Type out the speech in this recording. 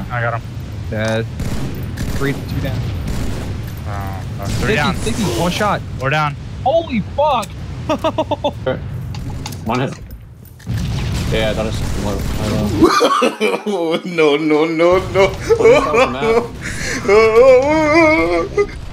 I got him. Dead. 2 down. Three down. Sticky, one shot. We're down. Holy fuck! One hit. Yeah, that is more. No, no, no, no. What is that from that?